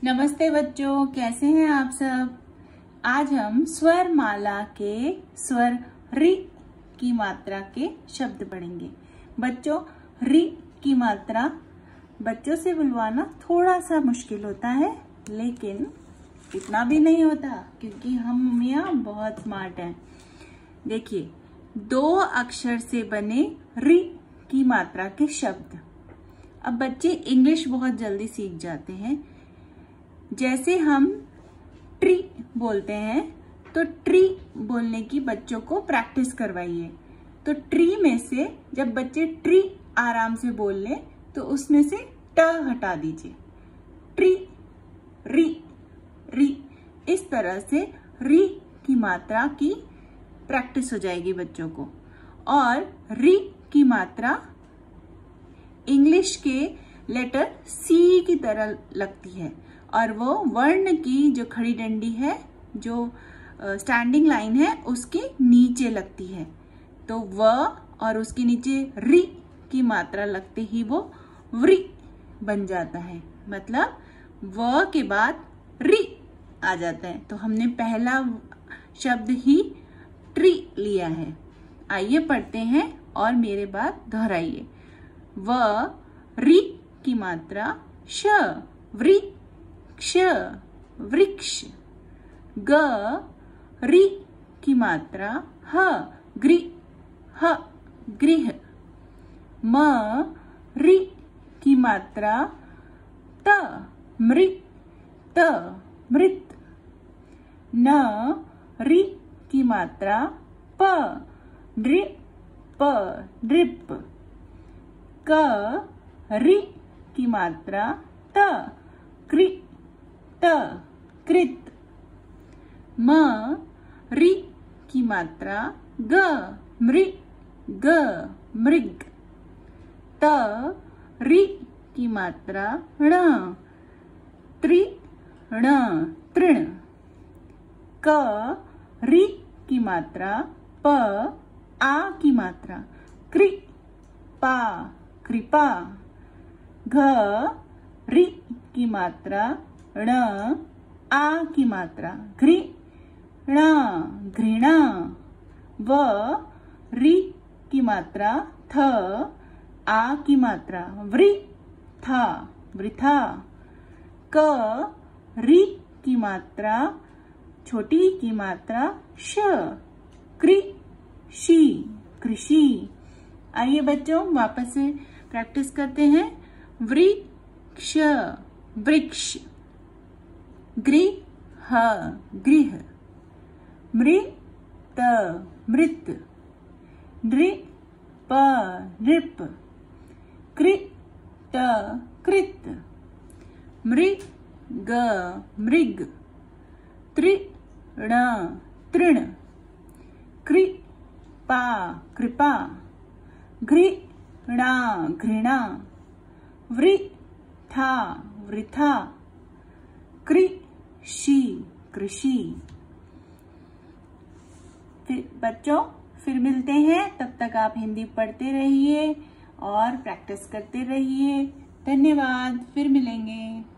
नमस्ते बच्चों, कैसे हैं आप सब। आज हम स्वर माला के स्वर रि की मात्रा के शब्द पढ़ेंगे। बच्चों, रि की मात्रा बच्चों से बुलवाना थोड़ा सा मुश्किल होता है, लेकिन इतना भी नहीं होता क्योंकि हम यहाँ बहुत स्मार्ट हैं। देखिए, 2 अक्षर से बने रि की मात्रा के शब्द। अब बच्चे इंग्लिश बहुत जल्दी सीख जाते हैं। जैसे हम ट्री बोलते हैं तो ट्री बोलने की बच्चों को प्रैक्टिस करवाइए। तो ट्री में से जब बच्चे ट्री आराम से बोल लें तो उसमें से ट हटा दीजिए। ट्री, री, री, इस तरह से री की मात्रा की प्रैक्टिस हो जाएगी बच्चों को। और री की मात्रा इंग्लिश के लेटर सी की तरह लगती है और वो वर्ण की जो खड़ी डंडी है, जो स्टैंडिंग लाइन है, उसके नीचे लगती है। तो व और उसके नीचे री की मात्रा लगते ही वो व्री बन जाता है। मतलब व के बाद री आ जाता है। तो हमने पहला शब्द ही ट्री लिया है। आइए पढ़ते हैं और मेरे बाद दोहराइए। व री की मात्रा श, व्री, क्ष, वृक्ष। ग री की मात्रा ह, ग्री, ह, गृह। म री की मात्रा त, मृ, त, मृत। न री की मात्रा प, नृ, प, नृप। क री की मात्रा त, कृ, त, कृत। म री की मात्रा ग, मृ, ग, मृग। त री की मात्रा ण, त्रि, ण, तृण। क री की मात्रा प, आ की मात्रा कृ, पा, कृपा। घ री की मात्रा ण, आ की मात्रा घृ, ण, घृणा। व री की मात्रा थ, आ की मात्रा वृ, था, वृथा। क री की मात्रा छोटी की मात्रा श, कृ, शी, कृषि। आइए बच्चों, वापस से प्रैक्टिस करते हैं। वृक्ष, वृक्ष। गृह, गृह। मृत, मृत। नृप, नृप। कृत, कृत। मृग, मृग। तृण, तृण। कृपा, कृपा। घृणा, घृणा। वृथा, वृथा। कृषि, कृषि। बच्चों, फिर मिलते हैं। तब तक आप हिंदी पढ़ते रहिए और प्रैक्टिस करते रहिए। धन्यवाद, फिर मिलेंगे।